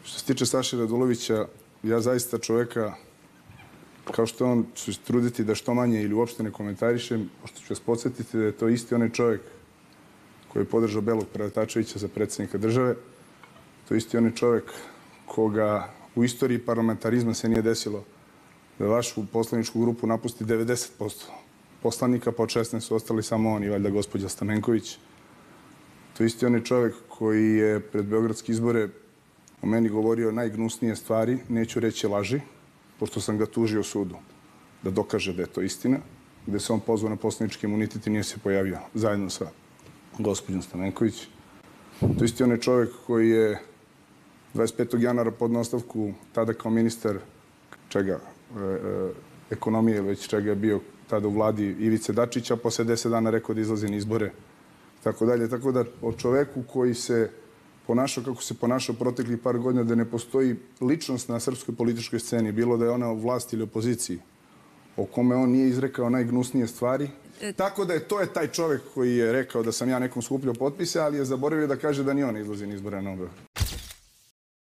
Što se tiče Saše Radulovića, ja zaista čoveka, kao što on će truditi da što manje ili uopšte ne komentarišem, pošto ću vas podsjetiti da je to isti onaj čovek koji je podržao Belog Preletačevića za predsjednika države. To je isti onaj čovek koga u istoriji parlamentarizma se nije desilo da vašu poslaničku grupu napusti 90% poslanika, pa od 16 su ostali samo on i valjda gospođa Stamenković. To je isti onaj čovek koji je pred beogradske izbore o meni govorio najgnusnije stvari, neću reći laži, pošto sam ga tužio sudu da dokaže da je to istina, gde se on pozvao na poslanički imunitet i nije se pojavio zajedno sa gospođom Stamenković. To je isti onaj čovek koji je 25. januara podneo ostavku tada kao ministar ekonomije, već čega je bio tada u vladi Ivice Dačića, posle 10 dana rekao da izlazi na izbore, tako dalje. Tako da o čoveku koji se ponašao kako se ponašao proteklih par godina, da ne postoji ličnost na srpskoj političkoj sceni, bilo da je ona u vlasti ili opoziciji, o kome on nije izrekao najgnusnije stvari. Tako da to je taj čovek koji je rekao da sam ja nekom skupljao potpise, ali je zaboravio da kaže da ni on izlazi na izbore na Beogradu.